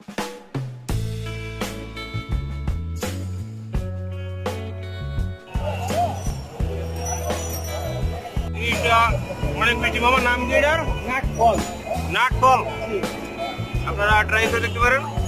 অনেক বেশি মামা, নাম কি এটার? নাটফল। আপনারা ট্রাই করে দেখতে পারেন।